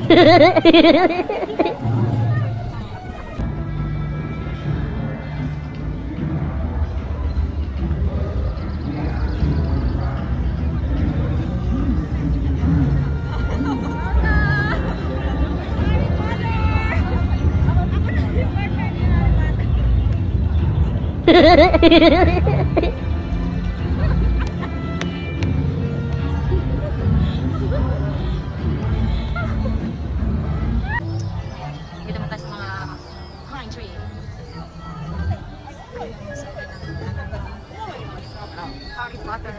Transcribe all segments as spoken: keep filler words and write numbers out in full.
Harry Potter.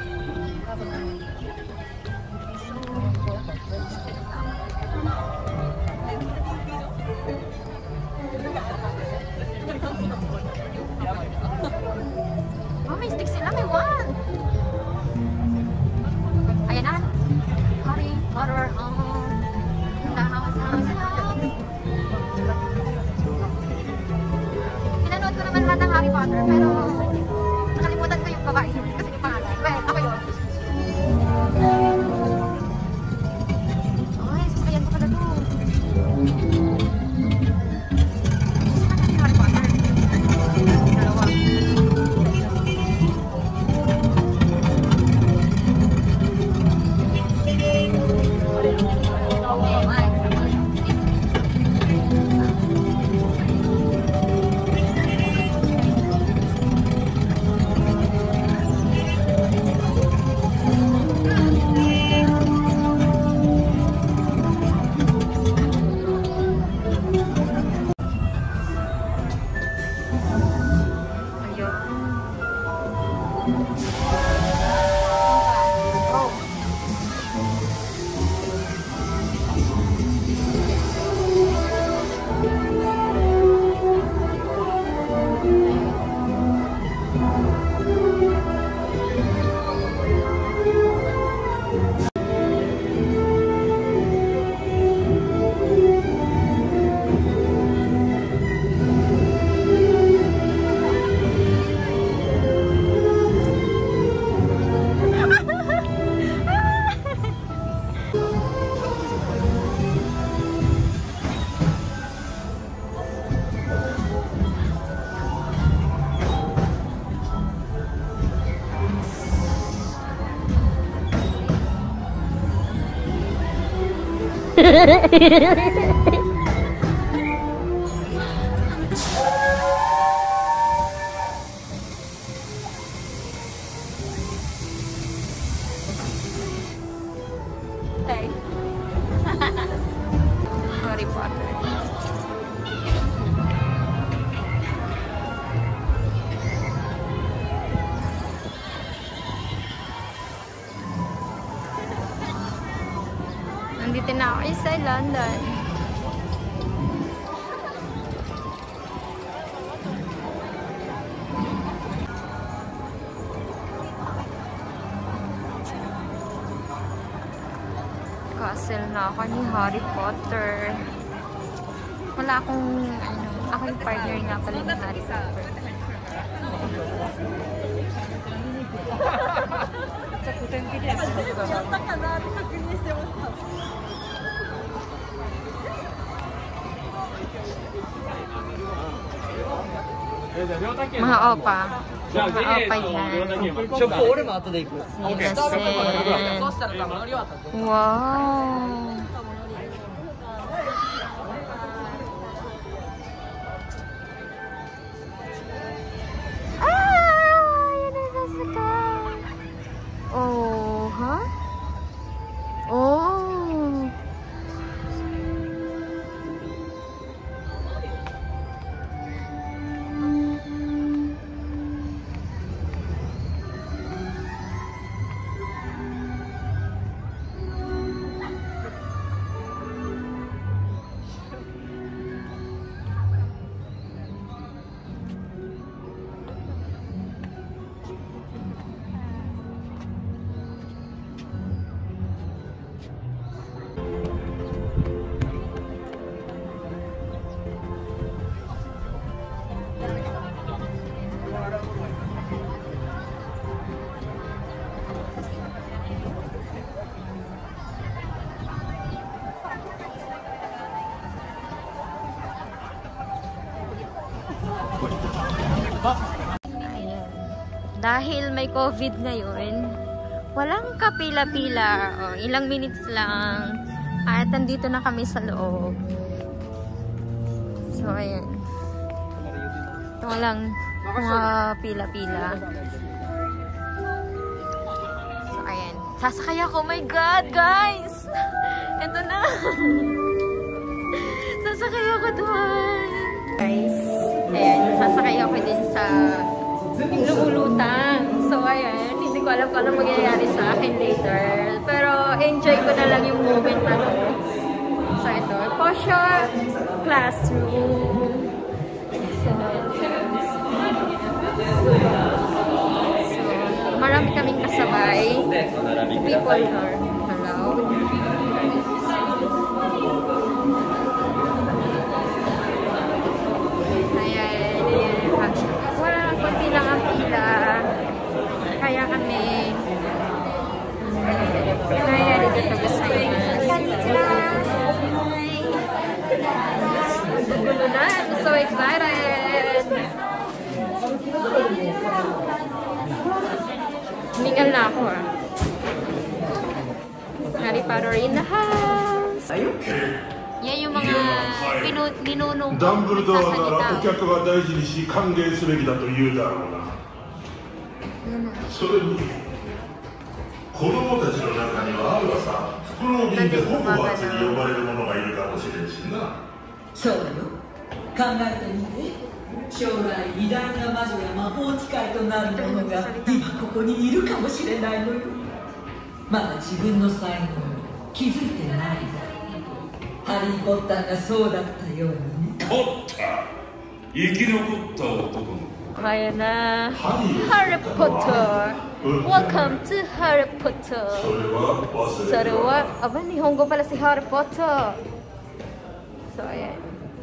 Oh, may stick sila, may one. Ayan na. Harry Potter. Oh. The house, house, house. Pinanood ko naman lahat ng Harry Potter, pero nakalimutan ko yung babae. Kasi yung pangalan. Well, ako yun. Ay, susayan ko pala to. Harry Potter. Dalawa. Hey. Harry Potter. Nandito na ako sa London. Castle na ako ni Harry Potter. Wala akong, ano, ako yung partner nga pala ni Harry Potter. Mga opa. Mga opa yan. Wow. Ah, yun ang sasakay. Oh, ha? Oh. dahil may COVID ngayon, walang kapila-pila. O, ilang minutes lang. At nandito na kami sa loob. So, ayan. Walang mga pila-pila. So, ayan. Sasakay ako. Oh my God, guys! Ito na. Sasakay ako doon. Guys, ayan. Sasakay ako din sa lumulutang. So, ayan. Hindi ko alam kung ano magyayari sa akin later. Pero, enjoy ko na lang yung moment na to. So, ito. Posho classroom. So, so, marami kaming kasabay. People are allowed. Ayan, ayan. Wala, konti lang ang pila. Kaya kami. Kaya dito gusto yun. I'm so excited! Humingal na ako ah. Harry Potter in the house! Yan yung mga ninunong ko nagsasalita. そうだよ。考えてみて。将来偉大な魔女や魔法使いとなる者が今ここにいるかもしれないのよ。まだ自分の才能に気づいてないんだ。ハリー・ポッターがそうだったようにね。ポッター、生き残った男の子。 Kaya na Harry Potter. Welcome to Harry Potter. Sarawa. Aba, Nihongo pala si Harry Potter. So, ayan.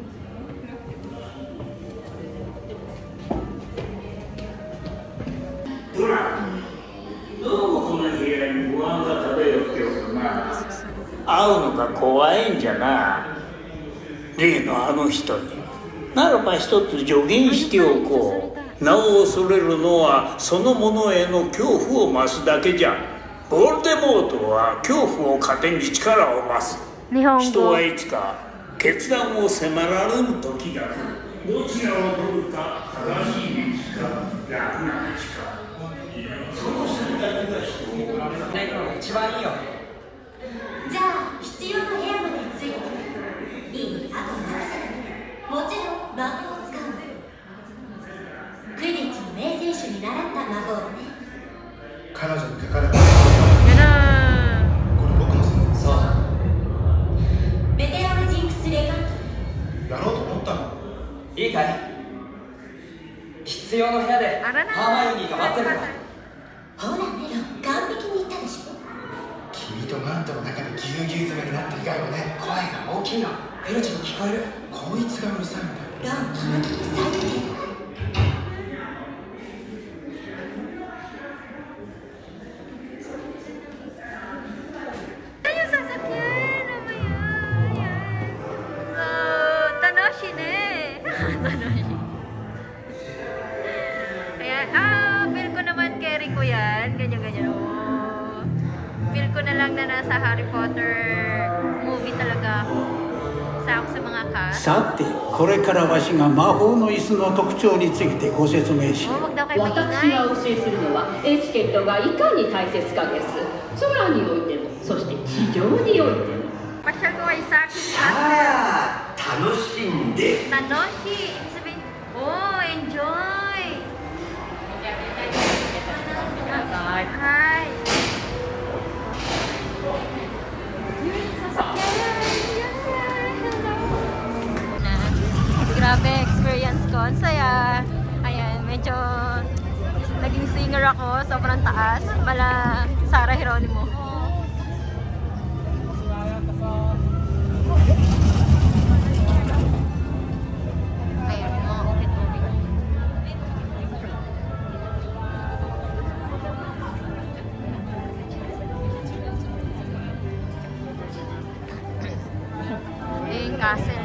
会うのが怖いんじゃな。例のあの人に。ならば一つ助言しておこう。名を恐れるのはそのものへの恐怖を増すだけじゃ。ボルデモートは恐怖を糧に力を増す。人はいつか決断を迫られる時が来る。どちらを取るか、正しい道か、楽な道か。その選択が人を選ぶのが一番いいよ。 じゃあ必要な部屋までついてくる。いい、あとなくせない。もちろん魔法を使うの。クイディッチの名選手に習った魔法をね。 彼女に書かれたこれ僕のせい。そうメテオロジンクスレガントやろうと思ったの。 いいかい。必要の部屋でハーマイオニーが待ってるから。 ほらメロン、完璧に言ったでしょ。 君とマントの中でぎゅうぎゅう詰めになった以外はね。 声が大きいの。ペロチも聞こえる。 こいつがうるさいんだ。 ロン、この時最低。 Ayan, ah, feel ko naman carry ko yan. Ganyan-ganyan. Oh. Feel ko na lang na nasa Harry Potter movie talaga ako. Isa ako sa mga cast. さて、これからわしが魔法の椅子の特徴についてご説明しよう。 Oh, wag daw kayo 私 maingay. がお教えするのはエチケットがいかに大切かです。空においても、そして地上においても。 Pasyal ko ay sa aking castle. ああ、楽しんで。 Tanoshi. Sabihin, oh, enjoy. Hi. Grabe experience ko. Ang saya. Ayan, medyo naging singer ako. Sobrang taas. Mala Sarah Geronimo. Ayan, mga ukit-ukit. Yung castle.